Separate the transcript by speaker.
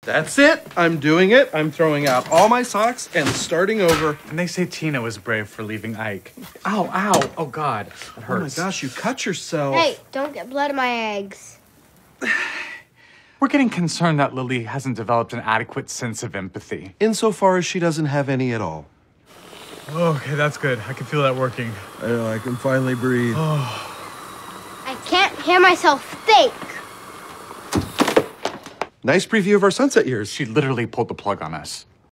Speaker 1: That's it. I'm doing it. I'm throwing out all my socks and starting over.
Speaker 2: And they say Tina was brave for leaving Ike. Ow, ow. Oh, God. That hurts.
Speaker 1: Oh, my gosh, you cut yourself.
Speaker 3: Hey, don't get blood in my eggs.
Speaker 2: We're getting concerned that Lily hasn't developed an adequate sense of empathy.
Speaker 1: Insofar as she doesn't have any at all.
Speaker 2: Okay, that's good. I can feel that working.
Speaker 1: I know, I can finally breathe.
Speaker 3: I can't hear myself think.
Speaker 1: Nice preview of our sunset years.
Speaker 2: She literally pulled the plug on us.